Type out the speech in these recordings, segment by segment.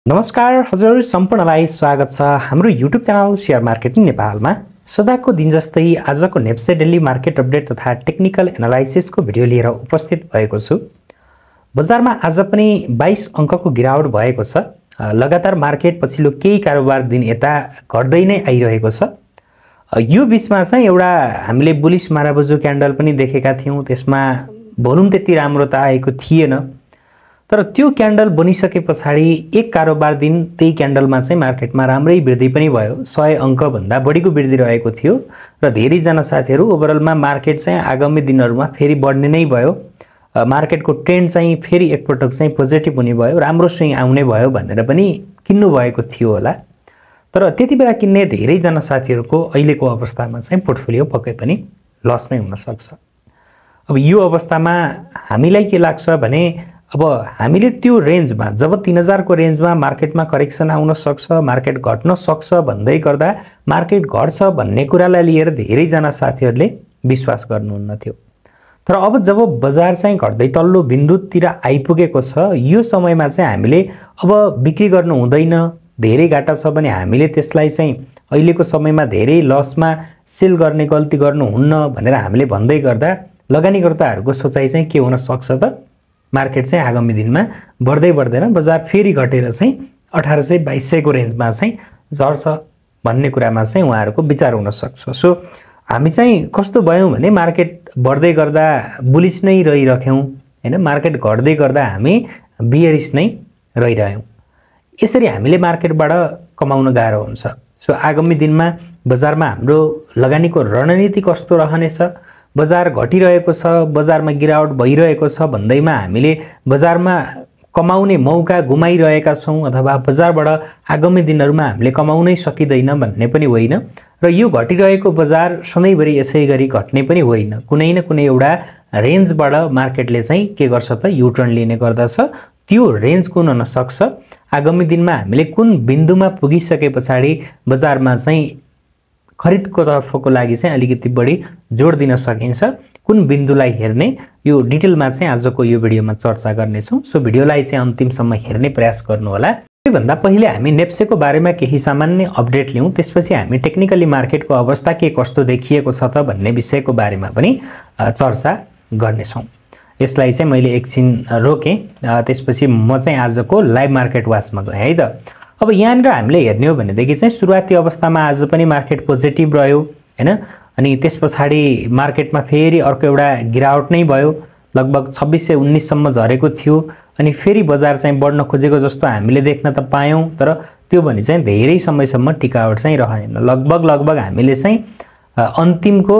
नमस्कार हजुर सम्पूर्णलाई स्वागत छ हाम्रो YouTube च्यानल शेयर मार्केटिङ नेपालमा। सदाको दिन जस्तै आजको नेप्से डेली मार्केट अपडेट तथा टेक्निकल एनालाइसिसको भिडियो लिएर उपस्थित भएको छु। बजारमा आज पनि 22 अङ्कको गिरावट भएको छ। लगातार मार्केट पछिल्लो केही कारोबार दिन यता घट्दै नै आइरहेको छ। यो बीचमा चाहिँ एउटा हामीले बुलिश माराबुजु क्यान्डल पनि देखेका थियौं। त्यसमा भोल्युम त्यति राम्रो त आएको थिएन, तर त्यो क्यान्डल बनिसकेपछि एक कारोबार दिन त्यही क्यान्डलमा चाहिँ मार्केटमा राम्रै वृद्धि पनि भयो। 100 अङ्क भन्दा बढीको वृद्धि रहेको थियो र धेरै जना साथीहरु ओभरअलमा मार्केट चाहिँ आगामी दिनहरुमा फेरि बढ्ने नै भयो। मार्केटको ट्रेन्ड चाहिँ फेरि एकपटक चाहिँ पोजिटिभ हुने भयो, राम्रो स्विङ आउने भयो भनेर पनि किन्नु भएको थियो होला। तर त्यतिबेला किन्ने धेरै जना साथीहरुको अहिलेको अवस्थामा चाहिँ पोर्टफोलियो पक्कै पनि लस नै हुन सक्छ। अब यो अवस्थामा हामीलाई के लाग्छ भने अब हामीले त्यो रेन्जमा जब 3000 को रेन्जमा मार्केटमा करेक्सन आउन सक्छ, मार्केट घट्न सक्छ भन्दै गर्दा मार्केट घट्छ भन्ने कुरालाई लिएर धेरै जना साथीहरुले विश्वास गर्नुहुन्न थियो। तर अब जब बजार चाहिँ घट्दै तल्लो बिन्दुतिर आइपुगेको छ, यो समयमा चाहिँ हामीले अब बिक्री गर्नु हुँदैन, धेरै घाटा छ भने हामीले त्यसलाई चाहिँ अहिलेको समयमा धेरै लसमा सेल गर्ने गल्ती गर्नुहुन्न भनेर हामीले भन्दै गर्दा लगानीकर्ताहरुको सोचाइ चाहिँ के हुन सक्छ त मार्केट चाहिँ आगामी दिनमा बढ्दै बढ्दैन बजार फेरि घटेर चाहिँ 1800-2200 को रेन्जमा चाहिँ झर्छ भन्ने कुरामा चाहिँ उहाँहरुको विचार हुन सक्छ। सो हामी चाहिँ कस्तो भयौं भने मार्केट बढ्दै गर्दा बुलिश नै रहिरह्यौं हैन, मार्केट घट्दै गर्दा हामी बियरिश नै रहिरह्यौं। यसरी हामीले मार्केटबाट कमाउन गाह्रो हुन्छ। सो आगामी दिनमा बजारमा हाम्रो लगानीको रणनीति कस्तो रहनेछ, बजार घटिरहेको छ, बजारमा गिरावट भइरहेको छ भन्दैमा हामीले बजारमा कमाउने मौका गुमाइरहेका छौं अथवा बजारबाट आगामी दिनहरुमा हामीले कमाउनै सकिदैन भन्ने पनि होइन र यो घटिरहेको बजार सधैँभरि यसैगरी घट्ने पनि होइन। कुनै न कुनै एउटा रेन्जबाट मार्केटले चाहिँ के गर्छ त यु टर्न लिने गर्दछ। त्यो रेन्ज कुन हुन सक्छ, आगामी दिनमा हामीले कुन बिन्दुमा पुगिसकेपछि बजारमा चाहिँ खरिदको तर्फको लागि चाहिँ अलिकति बढी जोड दिन सकिन्छ, कुन बिन्दुलाई हेर्ने यो डिटेलमा चाहिँ आजको यो भिडियोमा चर्चा गर्ने छौं। सो भिडियोलाई चाहिँ अन्तिमसम्म हेर्ने प्रयास गर्नु होला। त्योभन्दा पहिले हामी नेप्सेको बारेमा केही सामान्य अपडेट लियौं, त्यसपछि हामी टेक्निकली मार्केटको अवस्था के कस्तो देखिएको छ त भन्ने विषयको बारेमा पनि चर्चा गर्ने छौं। यसलाई चाहिँ मैले एकछिन रोके, त्यसपछि म चाहिँ आजको लाइभ मार्केट वाचमा गए है त। अब यहाँनिर हामीले हेर्ने हो भनेदेखि चाहिँ सुरुवाती अवस्थामा आज पनि मार्केट पोजिटिभ रह्यो हैन, अनि त्यसपछि मार्केटमा फेरि अर्को एउटा गिरावट नै भयो, लगभग 2619 सम्म झरेको थियो अनि फेरि बजार चाहिँ बढ्न खोजेको जस्तो हामीले देख्न त पायौं, तर त्यो भने चाहिँ धेरै समयसम्म टिकावट चाहिँ रहेन। लगभग हामीले चाहिँ अन्तिमको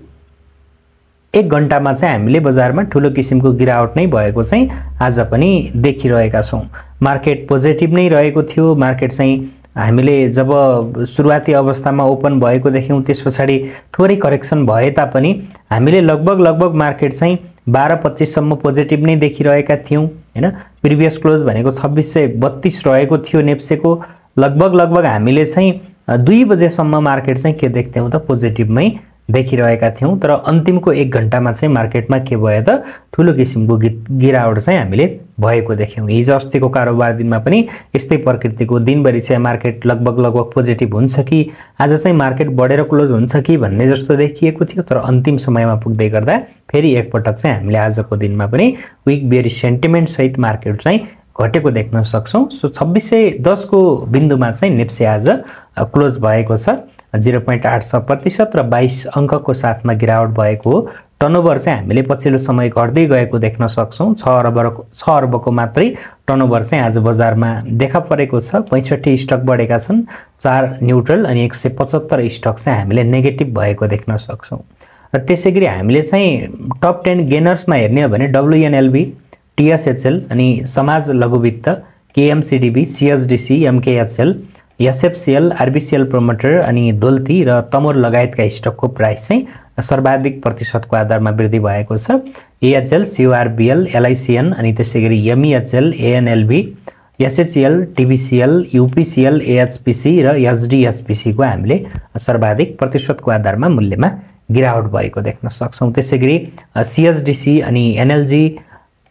1 घण्टामा चाहिँ हामीले बजारमा ठूलो किसिमको गिरावट नै भएको चाहिँ आज पनि देखिरहेका छौं। मार्केट पोजिटिभ नै रहेको थियो। मार्केट चाहिँ हामीले जब सुरुवाती अवस्थामा ओपन भएको देख्यौं, त्यसपछि थोरै करेक्सन भए तापनि हामीले लगभग मार्केट चाहिँ 12-25 सम्म पोजिटिभ नै देखिरहेका थियौं हैन। प्रिभियस क्लोज भनेको 2632 रहेको थियो नेप्सेको। लगभग हामीले चाहिँ 2 बजेसम्म मार्केट चाहिँ के देख्थ्यौं त पोजिटिभमै देखिरहेका थियौं, तर अन्तिमको 1 घण्टामा चाहिँ मार्केटमा के भयो त ठूलो किसिमको गिरावट चाहिँ हामीले भएको देख्यौं। हिजो अस्तिको कारोबार दिनमा पनि यस्तै प्रकृतिको दिनभरि चाहिँ मार्केट लगभग पोजिटिभ हुन्छ कि आज चाहिँ मार्केट बढेर क्लोज हुन्छ कि भन्ने जस्तो देखिएको थियो, तर अन्तिम समयमा पुग्दै गर्दा फेरि एकपटक चाहिँ हामीले आजको दिनमा पनि विक बेयरिश सेन्टिमेन्ट सहित मार्केट चाहिँ घटेको देख्न सक्छौं। सो 2610 को बिन्दुमा चाहिँ नेप्से आज क्लोज भएको छ, 0.86% र 22 अङ्कको साथमा गिरावट भएको हो। टर्नओभर चाहिँ हामीले पछिल्लो समय घट्दै गएको देख्न सक्छौं। 6 अर्बको मात्रै टर्नओभर चाहिँ आज बजारमा देखा परेको छ। 65 स्टक बढेका छन्, 4 न्यूट्रल अनि 175 स्टक चाहिँ हामीले नेगेटिभ भएको देख्न सक्छौं। र त्यसैगरी हामीले चाहिँ टप 10 गेनर्समा हेर्ने हो भने WNLB, TSHL अनि समाज लघुवित्त, KMCDB, CSDC, MKHL, SFCL, RBCL promoter अनि दोल्ती र तमोर लगायतका स्टकको प्राइस चाहिँ सर्वाधिक प्रतिशतको आधारमा वृद्धि भएको छ। AHL, CORBL, LICN अनि त्यसैगरी MEHL, ANLB, SHL, TBCL, UPCL, AHPC र SDHPC को हामीले सर्वाधिक प्रतिशतको आधारमा मूल्यमा गिरावट भएको देख्न सक्छौं। त्यसैगरी CSDC अनि NLG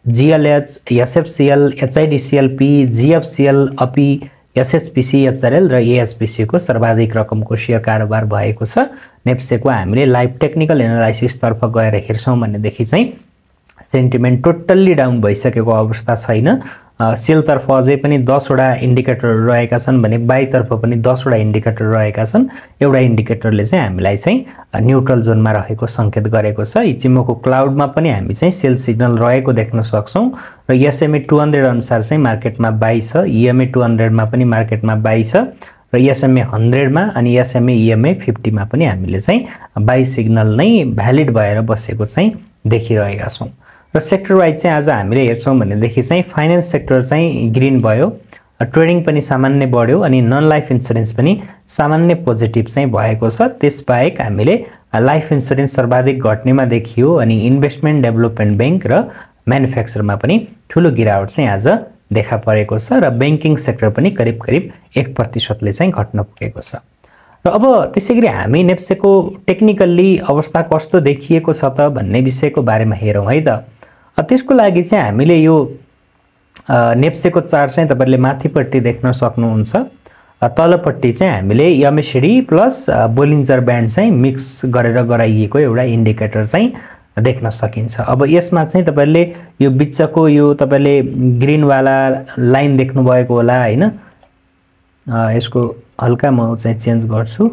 GLH, SFCL, HIDCL, P, GFCL, API, SHPC, HRL र AHPC को सर्वाधिक रकमको शेयर कारोबार भएको छ। नेप्सेको हामीले लाइभ टेक्निकल एनालाइसिस तर्फ गएर हेर्छौं भनेदेखि चाहिँ सेन्टिमेन्ट टोटल्ली डाउन भइसकेको अवस्था छैन। सेल तर्फ अझै पनि 10 वटा इन्डिकेटरहरु रहेका छन् भने बाइ तर्फ पनि 10 वटा इन्डिकेटर रहेका छन्। एउटा इन्डिकेटरले चाहिँ हामीलाई चाहिँ न्यूट्रल जोनमा रहेको संकेत गरेको छ। इचिमोको क्लाउडमा पनि हामी चाहिँ सेल सिग्नल रहेको देख्न सक्छौं र SMA 200 अनुसार चाहिँ मार्केटमा बाइ छ। EMA 200 मा पनि मार्केटमा बाइ छ र SMA 100 मा अनि SMA EMA 50 मा पनि हामीले चाहिँ बाइ सिग्नल नै भ्यालिड भएर बसेको चाहिँ देखिरहेका छौं। र सेक्टर वाइज चाहिँ आज हामीले हेर्छौं भनेदेखि चाहिँ फाइनान्स सेक्टर चाहिँ ग्रीन भयो, ट्रेडिङ पनि सामान्य बढ्यो अनि नन लाइफ इन्स्योरेन्स पनि सामान्य पोजिटिभ चाहिँ भएको छ। त्यसबाहेक हामीले लाइफ इन्स्योरेन्स सर्वाधिक घट्नेमा देखियो अनि इन्भेस्टमेन्ट डेभलपमेन्ट बैंक र म्यानुफ्याक्चरमा पनि ठूलो गिरावट चाहिँ आज देखा परेको छ र बैंकिङ सेक्टर पनि करिब 1% ले चाहिँ घट्न पुगेको छ। र अब त्यसैगरी हामी नेप्सेको टेक्निकल्ली अवस्था कस्तो देखिएको छ त भन्ने विषयको बारेमा हेरौं है त। त्यसको लागि चाहिँ हामीले यो नेप्सेको चार्ट चाहिँ तपाईहरुले माथिपट्टि देख्न सक्नुहुन्छ। तलपट्टि चाहिँ हामीले MACD प्लस बोलिन्जर ब्यान्ड चाहिँ मिक्स गरेर गराइएको एउटा इन्डिकेटर चाहिँ देख्न सकिन्छ। अब यसमा चाहिँ तपाईहरुले यो बिचको यो तपाईहरुले ग्रीन वाला लाइन देख्नु भएको होला हैन। यसको हल्का म चाहिँ चेन्ज गर्छु।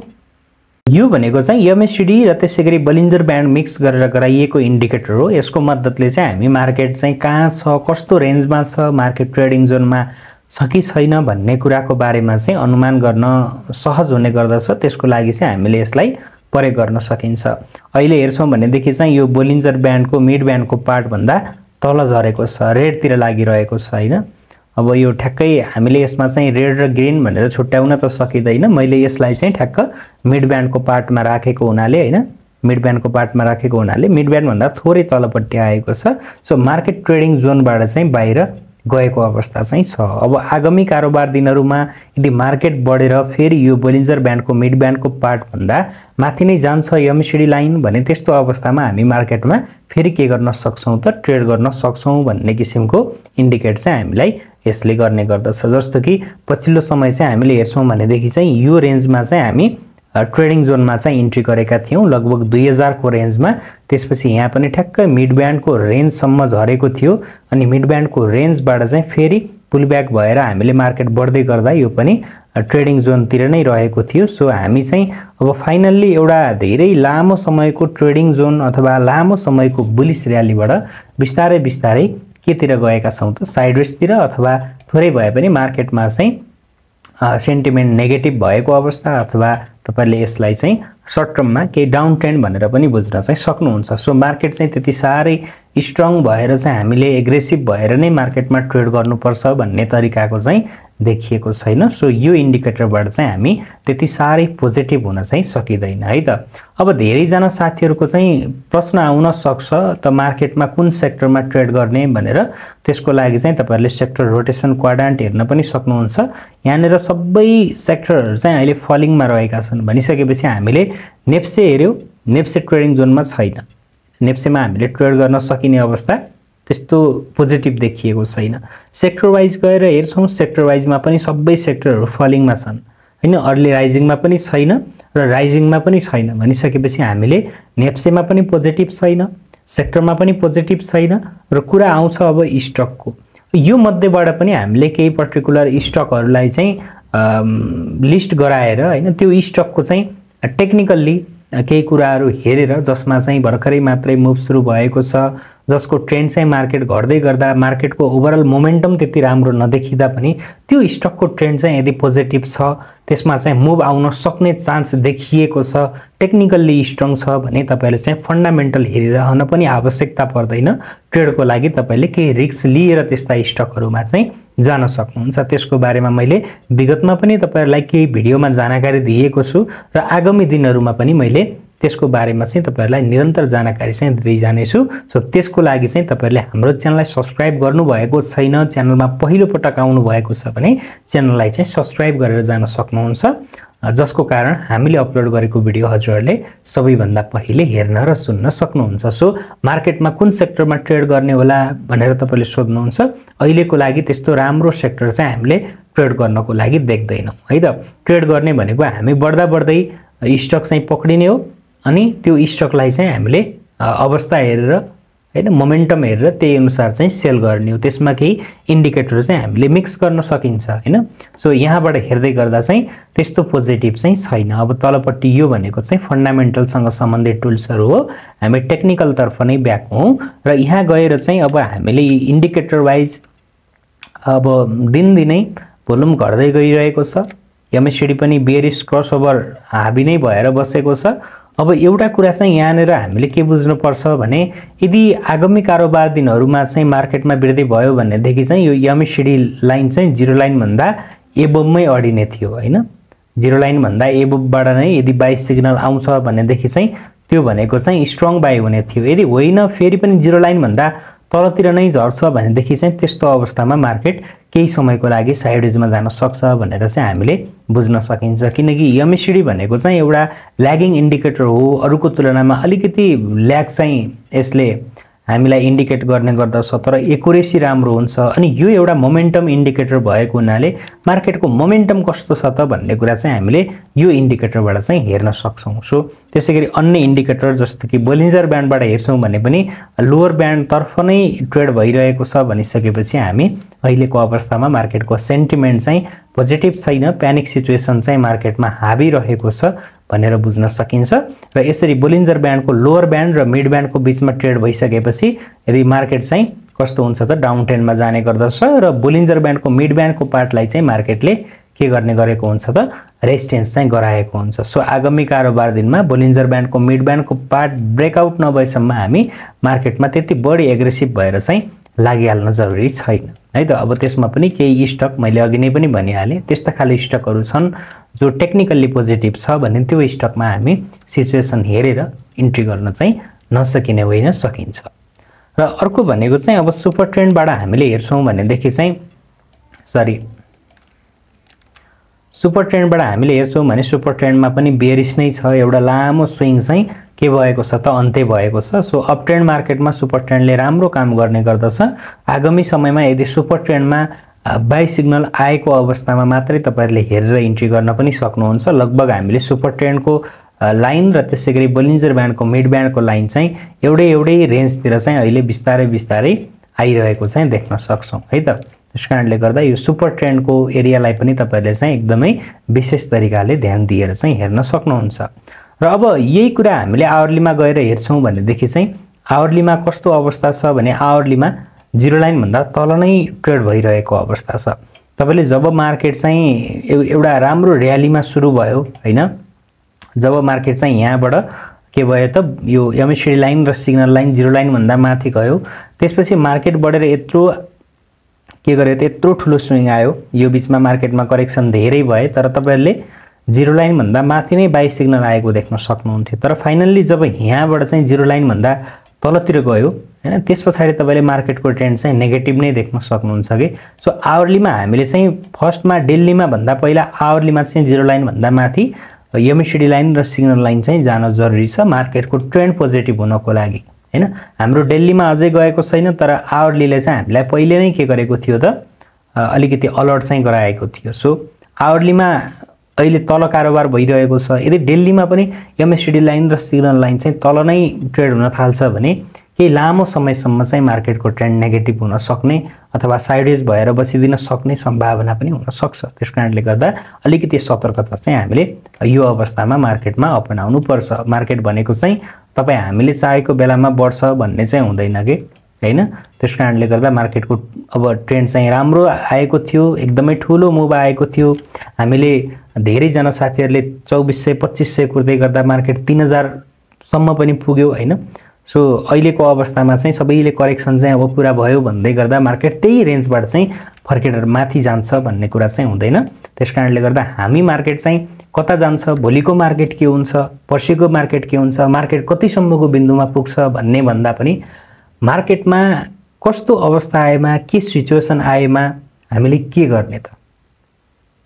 यो भनेको चाहिँ MACD र त्यसैगरी बोलिन्जर ब्यान्ड मिक्स गरेर गराइएको इन्डिकेटर हो। यसको मद्दतले चाहिँ हामी मार्केट चाहिँ कहाँ छ, कस्तो रेन्जमा छ, मार्केट ट्रेडिङ जोनमा छ कि छैन भन्ने कुराको बारेमा चाहिँ अनुमान गर्न सहज हुने गर्दछ। त्यसको लागि चाहिँ हामीले यसलाई प्रयोग गर्न सकिन्छ। अहिले हेर्छौं भनेदेखि चाहिँ यो बोलिन्जर ब्यान्डको मिड ब्यान्डको पार्ट भन्दा तल झरेको छ, रेडतिर लागिरहेको छ हैन। अब यो ठ्याक्कै हामीले यसमा चाहिँ रेड र ग्रीन भनेर छुट्याउन त सकिदैन। मैले यसलाई चाहिँ ठ्याक्क मिड ब्यान्डको पार्टमा राखेको हुनाले हैन, मिड ब्यान्डको पार्टमा राखेको हुनाले मिड ब्यान्ड भन्दा थोरै तलपट्टि आएको छ। सो मार्केट ट्रेडिङ जोनबाट चाहिँ बाहिर गएको अवस्था चाहिँ छ। अब आगामी कारोबार दिनहरुमा यदि मार्केट बढेर फेरि यो बोलिन्जर ब्यान्डको मिड ब्यान्डको पार्ट भन्दा माथि नै जान्छ MACD लाइन भने त्यस्तो अवस्थामा हामी मार्केटमा फेरि के गर्न सक्छौं त ट्रेड गर्न सक्छौं भन्ने किसिमको इन्डिकेट चाहिँ हामीलाई यसले गर्ने गर्दछ। जस्तो कि पछिल्लो समय चाहिँ हामीले हेर्छौं भनेदेखि चाहिँ यो रेन्जमा चाहिँ हामी ट्रेडिङ जोनमा चाहिँ इन्ट्री गरेका थियौं लगभग 2000 को रेन्जमा। त्यसपछि यहाँ पनि ठ्याक्क मिड ब्यान्डको रेन्ज सम्म झरेको थियो अनि मिड ब्यान्डको रेन्जबाट चाहिँ फेरि पुल ब्याक भएर हामीले मार्केट बढ्दै गर्दा यो पनि ट्रेडिङ जोनतिर नै रहेको थियो। सो हामी चाहिँ अब फाइनल्ली एउटा धेरै लामो समयको ट्रेडिङ जोन अथवा लामो समयको बुलिश र्यालीबाट बिस्तारै बिस्तारै केतिर गएका छौं त साइडवेजतिर अथवा थोरै भए पनि मार्केटमा चाहिँ सेन्टिमेन्ट नेगेटिभ भएको अवस्था अथवा तपाईले यसलाई चाहिँ सर्ट टर्ममा केही डाउन ट्रेन्ड भनेर पनि बुझ्न चाहिँ सक्नुहुन्छ। सो मार्केट चाहिँ त्यति सारै स्ट्रङ भएर चाहिँ हामीले एग्रेसिभ भएर नै मार्केटमा ट्रेड गर्नुपर्छ भन्ने तरिकाको चाहिँ देखिएको छैन। सो यो इन्डिकेटरबाट चाहिँ हामी त्यति सारै पोजिटिभ हुन चाहिँ सकिदैन है त। अब धेरै जना साथीहरुको चाहिँ प्रश्न आउन सक्छ त मार्केटमा कुन सेक्टरमा ट्रेड गर्ने भनेर। त्यसको लागि चाहिँ तपाईहरुले सेक्टर रोटेसन क्वाड्रान्ट हेर्न पनि सक्नुहुन्छ। यहाँनेर सबै सेक्टरहरु चाहिँ अहिले फलिङमा रहेका छन् भनिसकेपछि हामीले नेप्से हेर्यो, नेप्से ट्रेडिङ जोनमा छैन। नेप्सेमा हामीले ट्रेड गर्न सकिने अवस्था त्यस्तो पोजिटिभ देखिएको छैन। सेक्टर वाइज गएर हेर्छौं, सेक्टर वाइजमा पनि सबै सेक्टरहरु फलिङमा छन् हैन। अर्ली राइजिङमा पनि छैन र राइजिङमा पनि छैन भनिसकेपछि हामीले नेप्सेमा पनि पोजिटिभ छैन, सेक्टरमा पनि पोजिटिभ छैन र कुरा आउँछ अब स्टकको। यो मध्येबाट पनि हामीले केही पर्टिकुलर स्टकहरुलाई चाहिँ लिस्ट गराएर हैन त्यो स्टकको चाहिँ टेक्निकल्ली केही कुराहरु हेरेर जसमा चाहिँ भर्खरै मात्रै मुभ सुरु भएको छ, जसको ट्रेन्ड चाहिँ मार्केट घट्दै गर्दा मार्केटको ओभरअल मोमेन्टम त्यति राम्रो नदेखिदा पनि त्यो स्टकको ट्रेन्ड चाहिँ यदि पोजिटिभ छ, त्यसमा चाहिँ मुभ आउन सक्ने चान्स देखिएको छ, टेक्निकल्ली स्ट्रङ छ भने तपाईले चाहिँ फन्डामेन्टल हेरिरहन पनि आवश्यकता पर्दैन। ट्रेडको लागि तपाईले केही रिस्क लिएर त्यस्ता स्टकहरुमा चाहिँ जान सक्नुहुन्छ। त्यसको बारेमा मैले विगतमा पनि तपाईहरुलाई केही भिडियोमा जानकारी दिएको छु र आगामी दिनहरुमा पनि मैले त्यसको बारेमा चाहिँ तपाईहरुलाई निरन्तर जानकारी चाहिँ दिँदै जाने छु। सो त्यसको लागि चाहिँ तपाईहरुले हाम्रो च्यानललाई सब्स्क्राइब गर्नु भएको छैन, च्यानलमा पहिलो पटक आउनु भएको छ भने च्यानललाई चाहिँ सब्स्क्राइब गरेर जान सक्नुहुन्छ जसको कारण हामीले अपलोड गरेको भिडियो हजुरहरूले सबैभन्दा पहिले हेर्न र सुन्न सक्नुहुन्छ। सो मार्केटमा कुन सेक्टरमा ट्रेड गर्ने होला भनेर तपाईले सोध्नुहुन्छ। अहिलेको लागि त्यस्तो राम्रो सेक्टर चाहिँ हामीले ट्रेड गर्नको लागि देख्दैनौँ है त। ट्रेड गर्ने भनेको हामी बढ्दा बढ्दै स्टक चाहिँ पक्रिने हो अनि त्यो स्टकलाई चाहिँ हामीले अवस्था हेरेर हैन मोमेन्टम हेरेर त्यही अनुसार चाहिँ सेल गर्ने हो। त्यसमा केही इन्डिकेटर चाहिँ हामीले मिक्स गर्न सकिन्छ हैन। सो यहाँबाट हेर्दै गर्दा चाहिँ त्यस्तो पोजिटिभ चाहिँ छैन। अब तलपट्टि यो भनेको चाहिँ फन्डामेन्टलसँग सम्बन्धित टुल्सहरु हो। हामी टेक्निकल तर्फ नै ब्याक हौं र यहाँ गएर चाहिँ अब हामीले इन्डिकेटर वाइज अब दिनदिनै भोल्युम घट्दै गइरहेको छ। एमएससीडी पनि बेयरिश क्रसओभर हाबी नै भएर बसेको छ। अब एउटा कुरा चाहिँ यहाँनेर हामीले के बुझ्नु पर्छ भने यदि आगामी कारोबार दिनहरुमा चाहिँ मार्केटमा वृद्धि भयो भन्ने देखि चाहिँ यो एमएससीडी लाइन चाहिँ जीरो लाइन भन्दा एबोभमै अडिने थियो हैन। जीरो लाइन भन्दा एबोभबाट नै यदि बाइ सिग्नल आउँछ भन्ने देखि चाहिँ त्यो भनेको चाहिँ स्ट्रङ बाइ हुने थियो। यदि होइन फेरि पनि जीरो लाइन भन्दा तलतिर नै झर्छ भने देखि चाहिँ त्यस्तो अवस्थामा मार्केट केही समयको लागि साइडवेजमा जान सक्छ भनेर चाहिँ हामीले बुझ्न सकिन्छ। किनकि एमएससीडी भनेको चाहिँ एउटा ल्यागिङ इन्डिकेटर हो। अरुको तुलनामा अलिकति ल्याग चाहिँ यसले हामीलाई इन्डिकेट गर्ने गर्दछ तर एक्युरेसी राम्रो हुन्छ। अनि यो एउटा मोमेन्टम इन्डिकेटर भएको हुनाले मार्केटको मोमेन्टम कस्तो छ त भन्ने कुरा चाहिँ हामीले यो इन्डिकेटरबाट चाहिँ हेर्न सक्छौं। सो त्यसैगरी अन्य इन्डिकेटर जस्तो कि बोलिन्जर ब्यान्डबाट हेर्छौं भने पनि लोअर ब्यान्ड तर्फ नै ट्रेड भइरहेको छ भनिसकेपछि हामी अहिलेको अवस्थामा मार्केटको सेन्टिमेन्ट चाहिँ पोजिटिभ छैन। प्यानिक सिचुएसन चाहिँ मार्केटमा हाबी रहेको छ भनेर बुझ्न सकिन्छ। र यसरी बोलिन्जर ब्यान्डको लोअर ब्यान्ड र मिड ब्यान्डको बीचमा ट्रेड भइसकेपछि यदि मार्केट चाहिँ कस्तो हुन्छ त डाउन ट्रेन्डमा जाने गर्दछ र बोलिन्जर ब्यान्डको मिड ब्यान्डको पार्टलाई चाहिँ मार्केटले के गर्ने गरेको हुन्छ त रेजिस्टेन्स चाहिँ गराएको हुन्छ। सो आगामी कारोबार दिनमा बोलिन्जर ब्यान्डको मिड ब्यान्डको पार्ट ब्रेकआउट नभएसम्म हामी मार्केटमा त्यति बढी एग्रेसिभ भएर चाहिँ लागिहाल्न जरुरी छैन है त। अब त्यसमा पनि केही स्टक मैले अघि नै पनि भनिहालेँ त्यस्ता खाले स्टकहरु छन् जो टेक्निकली पोजिटिभ छ भने त्यो स्टकमा हामी सिचुएसन हेरेर इन्ट्री गर्न चाहिँ नसकिने होइन सकिन्छ। र अर्को भनेको चाहिँ अब सुपर ट्रेन्डबाट हामीले हेर्छौं भने देखि चाहिँ सुपर ट्रेन्डबाट हामीले हेर्छौं भने सुपर ट्रेन्डमा पनि बेयरिश नै छ। एउटा लामो स्विङ चाहिँ के भएको छ त अन्त्य भएको छ। सो अप ट्रेन्ड मार्केटमा सुपर ट्रेन्डले राम्रो काम गर्ने गर्दछ। आगामी समयमा यदि सुपर ट्रेन्डमा बाइ सिग्नल आएको अवस्थामा मात्रै तपाईहरुले हेरेर इन्ट्री गर्न पनि सक्नुहुन्छ। लगभग हामीले सुपर ट्रेन्डको लाइन र त्यसैगरी बोलिन्जर ब्यान्डको मिड ब्यान्डको लाइन चाहिँ एउटै रेन्जतिर चाहिँ अहिले बिस्तारै आइरहेको चाहिँ देख्न सक्छौं है त। त्यसकारणले गर्दा यो सुपर ट्रेन्डको एरियालाई पनि तपाईहरुले चाहिँ एकदमै विशेष तरिकाले ध्यान दिएर चाहिँ हेर्न सक्नुहुन्छ। र अब यही कुरा हामीले आवरलीमा गएर हेर्छौं भने देखि चाहिँ आवरलीमा कस्तो अवस्था छ भने आवरलीमा जीरो लाइन भन्दा तल नै ट्रेड भइरहेको अवस्था छ। तपाईले जब मार्केट चाहिँ एउटा राम्रो र्यालीमा सुरु भयो हैन, जब मार्केट चाहिँ यहाँबाट के भयो त यो एमएससीडी लाइन र सिग्नल लाइन जीरो लाइन भन्दा माथि गयो त्यसपछि मार्केट बढेर यत्रो के गर्यो त यत्रो ठुलो स्विङ आयो। यो बीचमा मार्केटमा करेक्सन धेरै भए तर तपाईहरुले जीरो लाइन भन्दा माथि नै बाइ सिग्नल आएको देख्न सक्नुहुन्थ्यो। तर फाइनल्ली जब यहाँबाट चाहिँ जीरो लाइन भन्दा तलतिर गयो हैन त्यसपछि तपाईले मार्केटको ट्रेन्ड चाहिँ नेगेटिभ नै देख्न सक्नुहुन्छ के। सो आवरलीमा हामीले चाहिँ फर्स्टमा डेलीमा भन्दा पहिला आवरलीमा चाहिँ जीरो लाइन भन्दा माथि एमएससीडी लाइन र सिग्नल लाइन चाहिँ जान जरुरी छ मार्केटको ट्रेन्ड पोजिटिभ हुनको लागि हैन। हाम्रो डेलीमा अझै गएको छैन तर आवरलीले चाहिँ हामीलाई पहिले नै के गरेको थियो त अलिकति अलर्ट चाहिँ गराएको थियो। सो आवरलीमा अहिले तल कारोबार भइरहेको छ। यदि डेलीमा पनि एमएससीडी लाइन र सिग्नल लाइन चाहिँ तल नै ट्रेड हुन थाल्छ भने केही लामो समयसम्म चाहिँ मार्केटको ट्रेन्ड नेगेटिभ हुन सक्ने अथवा साइडवेज भएर बसिदिन सक्ने सम्भावना पनि हुन सक्छ। त्यसकारणले गर्दा अलिकति सतर्कता चाहिँ हामीले यो अवस्थामा मार्केटमा अपनाउनु पर्छ। मार्केट भनेको चाहिँ तपाई हामीले चाहेको बेलामा बढ्छ भन्ने चाहिँ हुँदैन के हैन। त्यसकारणले गर्दा मार्केटको अब ट्रेन्ड चाहिँ राम्रो आएको थियो, एकदमै ठूलो मुभ आएको थियो। हामीले धेरै जना साथीहरुले 2400 2500 कुर्दै गर्दा मार्केट 3000 सम्म पनि पुग्यो हैन। सो अहिलेको अवस्थामा चाहिँ सबैले करेक्सन चाहिँ अब पूरा भयो भन्दै गर्दा मार्केट त्यही रेन्जबाट चाहिँ फर्केर माथि जान्छ भन्ने कुरा चाहिँ हुँदैन। त्यसकारणले गर्दा हामी मार्केट चाहिँ कता जान्छ, भोलिको मार्केट के हुन्छ, पर्सिको मार्केट के हुन्छ, मार्केट कतिसम्मको बिन्दुमा पुग्छ भन्ने भन्दा पनि मार्केटमा कस्तो अवस्था आएमा के सिचुएसन आएमा हामीले के गर्ने त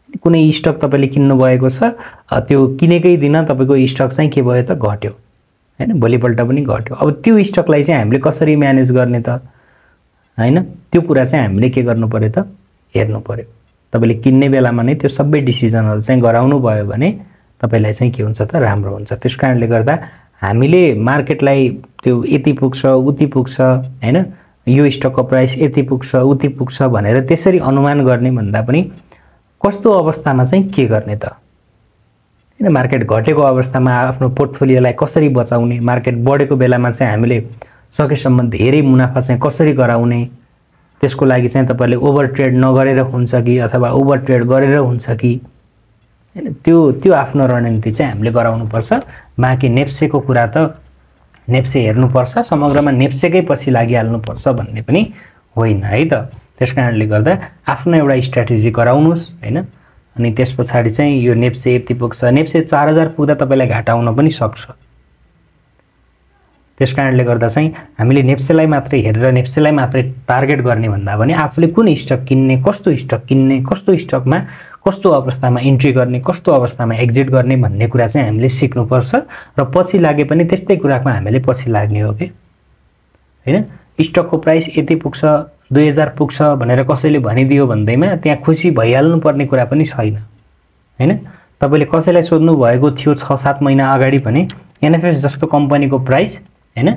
कुनै स्टक तपाईले किन्नु भएको छ त्यो किनेकै दिन तपाईको स्टक चाहिँ के भयो त घट्यो हैन भोलिपल्ट पनि घट्यो अब त्यो स्टकलाई चाहिँ हामीले कसरी म्यानेज गर्ने त हैन त्यो कुरा चाहिँ हामीले के गर्नु पर्यो त हेर्नु पर्यो तपाईले किन्ने बेलामा नै त्यो सबै डिसिजनहरु चाहिँ गराउनु भयो भने तपाईलाई चाहिँ के हुन्छ त राम्रो हुन्छ त्यसकारणले गर्दा हामीले मार्केटलाई त्यो यति पुग्छ उति पुग्छ हैन यो स्टकको प्राइस यति पुग्छ उति पुग्छ भनेर त्यसरी अनुमान गर्ने भन्दा पनि कस्तो अवस्थामा चाहिँ के गर्ने त हैन मार्केट घटेको अवस्थामा आफ्नो पोर्टफोलियोलाई कसरी बचाउने मार्केट बढेको बेलामा चाहिँ हामीले सकेसम्म धेरै मुनाफा चाहिँ कसरी गराउने त्यसको लागि चाहिँ तपाईले ओभर ट्रेड नगरेर हुन्छ कि अथवा ओभर ट्रेड गरेर हुन्छ कि हैन त्यो आफ्नो रणनीति चाहिँ हामीले गराउनु पर्छ बाँकी नेप्सेको कुरा त नेप्से हेर्नु पर्छ समग्रमा नेप्सेकै पछि लागिहाल्नु पर्छ भन्ने पनि होइन है त त्यसकारणले गर्दा आफ्नो एउटा स्ट्र्याटेजी गराउनुस् हैन अनि त्यसपछि चाहिँ यो नेप्से यति पुग्छ नेप्से 4000 पुग्दा तपाईलाई घाटा आउन पनि सक्छ त्यसकारणले गर्दा चाहिँ हामीले नेप्सेलाई मात्रै हेरेर नेप्सेलाई मात्रै टार्गेट गर्ने भन्दा पनि आफूले कुन स्टक किन्ने कस्तो स्टकमा कस्तो अवस्थामा इन्ट्री गर्ने कस्तो अवस्थामा एक्जिट गर्ने भन्ने कुरा चाहिँ हामीले सिक्नु पर्छ र पछि लागे पनि त्यस्तै कुरामा हामीले पछि लाग्ने हो के हैन स्टकको प्राइस यति पुग्छ 2000 पुग्छ भनेर कसैले भनिदियो भन्दैमा त्यहाँ खुसी भइहाल्नु पर्ने कुरा पनि छैन हैन तपाईले कसैलाई सोध्नु भएको थियो 6-7 महिना अगाडि भने एनएफएस जस्तो कम्पनीको प्राइस हैन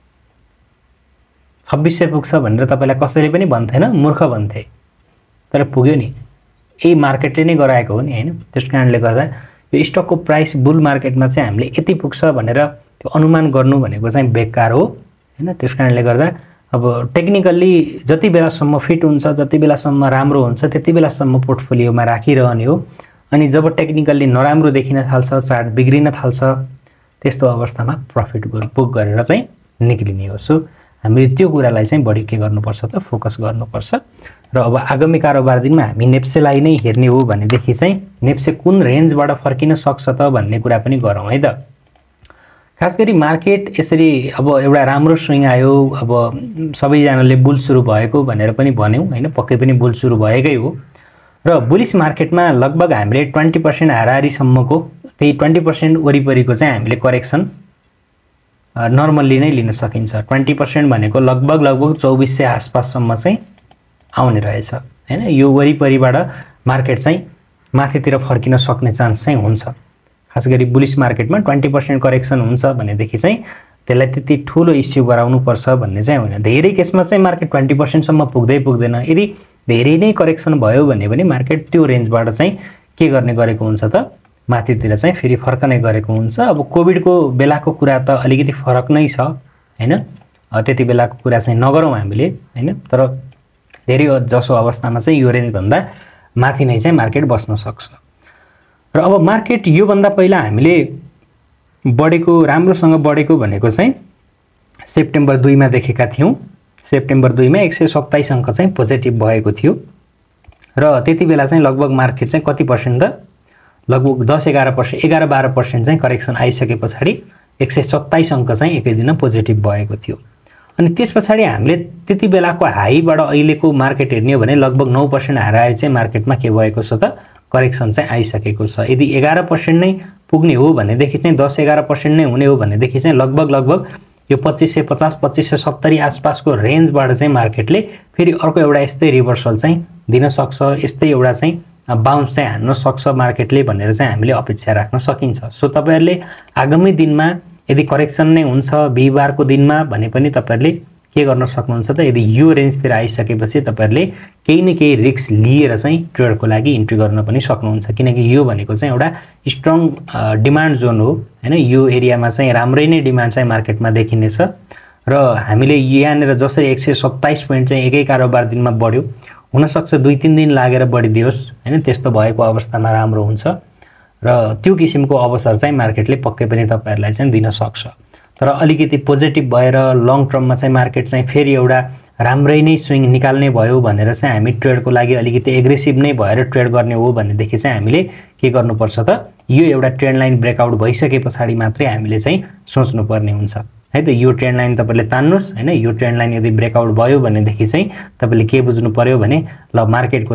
2600 पुग्छ भनेर तपाईलाई कसैले पनि भन्थेन मूर्ख भन्थे तर पुग्यो नि यही मार्केटले नै गराएको हो नि हैन त्यसकारणले गर्दा यो स्टकको प्राइस बुल मार्केटमा चाहिँ हामीले यति पुग्छ भनेर त्यो अनुमान गर्नु भनेको चाहिँ बेकार हो हैन त्यसकारणले गर्दा अब टेक्निकली जति बेलासम्म फिट हुन्छ जति बेलासम्म राम्रो हुन्छ त्यति बेलासम्म पोर्टफोलियोमा राखिरहने हो अनि जब टेक्निकली नराम्रो देखिन थाल्छ चार्ट बिग्रिन थाल्छ त्यस्तो अवस्थामा प्रॉफिट बुक गरेर चाहिँ निक्लिने हो सो हामीले त्यो कुरालाई चाहिँ बढी के गर्नुपर्छ त फोकस गर्नुपर्छ र अब आगामी कारोबार दिनमा हामी नेप्सेलाई नै हेर्ने हो भने देखि चाहिँ नेप्से कुन रेन्जबाट फर्किन सक्छ त भन्ने कुरा पनि गरौँ है त खास गरी मार्केट यसरी अब एउटा राम्रो स्विङ आयो अब सबैजनाले बुल सुरु भएको भनेर पनि भन्यौ हैन पक्कै पनि बुल सुरु भएकै हो र बुलिश मार्केटमा लगभग हामीले 20% हाराहारी सम्मको त्यही 20% वरिपरिको चाहिँ हामीले करेक्सन नर्मली नै लिन सकिन्छ 20% भनेको लगभग 2400 आसपास सम्म चाहिँ आउने रहेछ हैन यो वरिपरिबाट मार्केट चाहिँ माथितिर फर्किन सक्ने चान्स चाहिँ हुन्छ खास गरी बुलिश मार्केटमा 20% करेक्सन हुन्छ भने देखि चाहिँ त्यसलाई त्यति ठूलो इश्यू गराउनु पर्छ भन्ने चाहिँ होइन धेरै केसमा चाहिँ मार्केट 20% सम्म पुग्दै पुग्दैन यदि धेरै नै करेक्सन भयो भने पनि मार्केट त्यो रेन्जबाट चाहिँ के गर्ने गरेको हुन्छ त माथितिर चाहिँ फेरि फर्कने गरेको हुन्छ अब कोभिडको बेलाको कुरा त अलिकति फरक नै छ हैन त्यति बेलाको कुरा चाहिँ नगरौँ हामीले हैन तर धेरै जसो अवस्थामा चाहिँ यो रेन्ज भन्दा माथि नै चाहिँ मार्केट बस्न सक्छ र अब मार्केट यो भन्दा पहिला हामीले बढेको राम्रोसँग बढेको भनेको चाहिँ सेप्टेम्बर 2 मा देखेका थियौं सेप्टेम्बर 2 मा 127 अंक चाहिँ पोजिटिभ भएको थियो र त्यति बेला चाहिँ लगभग मार्केट चाहिँ कति पर्सेन्ट त लगभग 10-11% 11-12% चाहिँ करेक्सन आइसकेपछि 127 अंक चाहिँ एकै दिन पोजिटिभ भएको थियो अनि त्यसपछि हामीले त्यति बेलाको हाईबाट अहिलेको मार्केट हेर्ने हो भने लगभग 9% हाराहारी चाहिँ मार्केटमा के भएको छ त करेक्सन चाहिँ आइसकेको छ यदि 11% नै पुग्ने हो भने देखि चाहिँ 10-11% नै हुने हो भने देखि चाहिँ लगभग यो 2550 2570 आसपासको रेन्जबाट चाहिँ मार्केटले फेरि अर्को एउटा यस्तै रिभर्सल चाहिँ दिन सक्छ यस्तै एउटा चाहिँ बाउन्स चाहिँ हान्न सक्छ मार्केटले भनेर चाहिँ हामीले अपेक्षा राख्न सकिन्छ सो तपाईहरुले आगामी दिनमा यदि करेक्सन नै हुन्छ बिहीबारको दिनमा भने पनि तपाईहरुले के गर्न सक्नुहुन्छ त यदि यो रेन्जतिर आइसकेपछि तपाईहरुले केही न केही रिस्क लिएर चाहिँ ट्रेडको लागि इन्ट्री गर्न पनि सक्नुहुन्छ किनकि यो भनेको चाहिँ एउटा स्ट्रङ डिमान्ड जोन हो हैन यो एरियामा चाहिँ राम्रै नै डिमान्ड चाहिँ मार्केटमा देखिनेछ र हामीले यहाँनेर जसरी 127 पोइन्ट चाहिँ एकै कारोबार दिनमा बढ्यो हुन सक्छ 2-3 दिन लागेर बढिदियोस् हैन त्यस्तो भएको अवस्थामा राम्रो हुन्छ र त्यो किसिमको अवसर चाहिँ मार्केटले पक्कै पनि तपाईहरुलाई चाहिँ दिन सक्छ तर अलिकति पोजिटिभ भएर लङ टर्ममा चाहिँ मार्केट चाहिँ फेरि एउटा राम्रै नै स्विङ निकाल्ने भयो भनेर चाहिँ हामी ट्रेडको लागि अलिकति एग्रेसिभ नै भएर ट्रेड गर्ने हो भने देखि चाहिँ हामीले के गर्नुपर्छ त यो एउटा ट्रेन्ड लाइन ब्रेकआउट भइसकेपछि मात्रै हामीले चाहिँ सोच्नु पर्ने हुन्छ है त यो ट्रेन्ड लाइन तपाईले तान्नुस् हैन यो ट्रेन्ड लाइन यदि ब्रेकआउट भयो भने देखि चाहिँ तपाईले के बुझ्नु पर्यो भने ल मार्केटको चाहिँ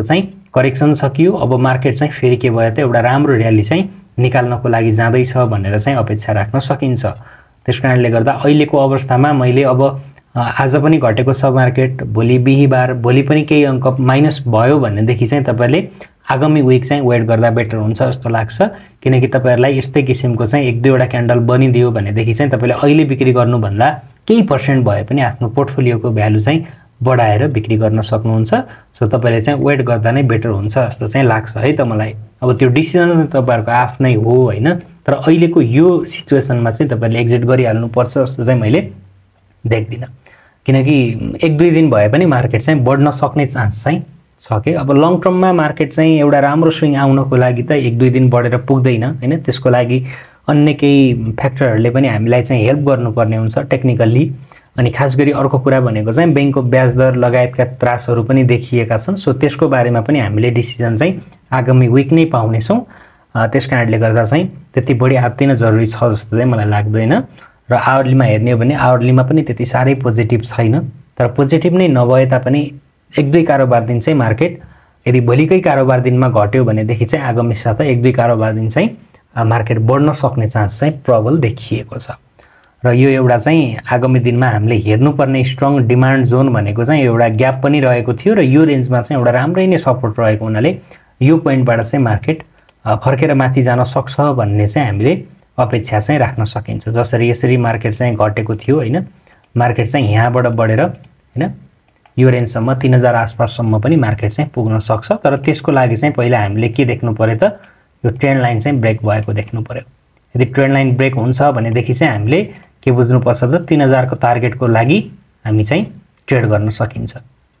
करेक्सन सकियो, अब मार्केट चाहिँ फेरि के भयो त एउटा राम्रो र्याली चाहिँ निकाल्नको लागि जाँदैछ भनेर चाहिँ अपेक्षा राख्न सकिन्छ। त्यसकारणले गर्दा अहिलेको अवस्थामा मैले अब आज पनि घटेको छ मार्केट, भोलि बिहीबार, भोलि पनि केही अङ्क माइनस भयो भनेदेखि चाहिँ तपाईले आगामी विक चाहिँ वेट गर्दा बेटर हुन्छ जस्तो लाग्छ। किनकि तपाईहरुलाई यस्तै किसिमको चाहिँ एक दुईवटा क्यान्डल बनिदियो भनेदेखि चाहिँ तपाईले अहिले बिक्री गर्नुभन्दा केही पर्सेन्ट भए पनि आफ्नो पोर्टफोलियोको भ्यालु चाहिँ बढाएर बिक्री गर्न सक्नुहुन्छ। सो तपाईले चाहिँ वेट गर्दा नै बेटर हुन्छ जस्तो चाहिँ लाग्छ है त मलाई। अब त्यो डिसिजन तपाईहरुको आफ्नै हो हैन, तर अहिलेको यो सिचुएसनमा चाहिँ तपाईले एक्जिट गरिहाल्नु पर्छ जस्तो चाहिँ मैले देख्दिन। किनकि एक दुई दिन भए पनि मार्केट चाहिँ बढ्न सक्ने चान्स चाहिँ छ के। अब लङ टर्ममा मार्केट चाहिँ एउटा राम्रो स्विङ आउनको लागि त एक दुई दिन बढेर पुग्दैन हैन, त्यसको लागि अन्य केही फ्याक्टरहरुले पनि हामीलाई चाहिँ हेल्प गर्नुपर्ने हुन्छ टेक्निकली। अनि खास गरी अर्को कुरा भनेको चाहिँ बैंकको ब्याज दर लगायतका त्रासहरु पनि देखिएका छन्। सो त्यसको बारेमा पनि हामीले डिसिजन चाहिँ आगामी विक नै पाउने छौं। त्यसकारणले गर्दा चाहिँ त्यति बढी आत्तिन जरुरी छ जस्तो चाहिँ मलाई लाग्दैन। र आवरलीमा हेर्ने हो भने आवरलीमा पनि त्यति सारै पोजिटिभ छैन, तर पोजिटिभ नै नभए तापनि एक दुई कारोबार दिन चाहिँ मार्केट यदि भोलिकै कारोबार दिनमा घट्यो भनेदेखि चाहिँ आगामी साता एक दुई कारोबार दिन चाहिँ मार्केट बढ्न सक्ने चान्स चाहिँ प्रबल देखिएको छ। र यो एउटा चाहिँ आगामी दिनमा हामीले हेर्नुपर्ने स्ट्रङ डिमान्ड जोन भनेको चाहिँ एउटा ग्याप पनि रहेको थियो र यो रेन्जमा चाहिँ एउटा राम्रै नै सपोर्ट रहेको हुनाले यो पोइन्टबाट चाहिँ मार्केट फर्केर माथि जान सक्छ भन्ने चाहिँ हामीले अपेक्षा चाहिँ राख्न सकिन्छ। जसरी यसरी मार्केट चाहिँ घटेको थियो हैन, मार्केट चाहिँ यहाँबाट बढेर हैन यो रेन्जसम्म 3000 आसपाससम्म पनि मार्केट चाहिँ पुग्न सक्छ। तर त्यसको लागि चाहिँ पहिला हामीले के देख्नु पर्यो त, यो ट्रेन्ड लाइन चाहिँ ब्रेक भएको देख्नु पर्यो। यदि ट्रेन्ड लाइन ब्रेक हुन्छ भनेदेखि चाहिँ हामीले के बुझ्नु पर्छ त 3000 को टार्गेटको लागि हामी चाहिँ ट्रेड गर्न सकिन्छ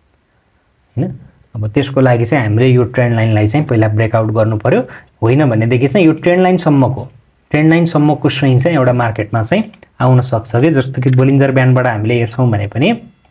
हैन। अब त्यसको लागि चाहिँ हामीले यो ट्रेन्ड लाइनलाई चाहिँ पहिला ब्रेकआउट गर्नु पर्यो, होइन भनेदेखि चाहिँ यो ट्रेन्ड लाइन सम्मको स्विङ चाहिँ एउटा मार्केटमा चाहिँ आउन सक्छ के। जस्तो कि बोलिन्जर ब्यान्डबाट हामीले हेर्छौं भने पनि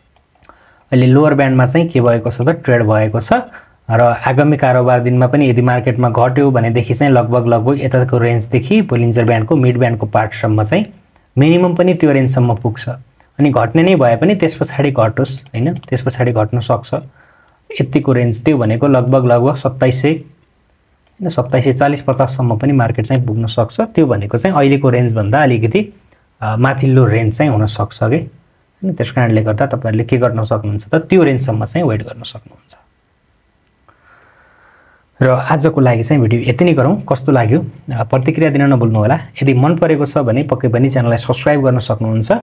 अहिले लोअर ब्यान्डमा चाहिँ के भएको छ त ट्रेड भएको छ। र आगामी कारोबार दिनमा पनि यदि मार्केटमा घट्यो भनेदेखि चाहिँ लगभग यताको रेन्जदेखि बोलिन्जर ब्यान्डको मिड ब्यान्डको पार्टसम्म चाहिँ मिनिमम पनि त्यो रेन्जसम्म पुग्छ। अनि घट्ने नै भए पनि त्यसपछि घटोस् हैन, त्यसपछि घट्न सक्छ। यतिको रेन्ज त्यो भनेको लगभग 2700 हैन 2740-50 सम्म पनि मार्केट चाहिँ पुग्न सक्छ। त्यो भनेको चाहिँ अहिलेको रेन्ज भन्दा अलिकति माथिल्लो रेन्ज चाहिँ हुन सक्छ के। हैन त्यसकारणले गर्दा तपाईहरुले के गर्न सक्नुहुन्छ त त्यो रेन्जसम्म चाहिँ वेट गर्न सक्नुहुन्छ। र आजको लागि चाहिँ भिडियो यति नै गरौँ। कस्तो लाग्यो प्रतिक्रिया दिन नभुल्नु होला। यदि मन परेको छ भने पक्कै पनि च्यानललाई सब्स्क्राइब गर्न सक्नुहुन्छ।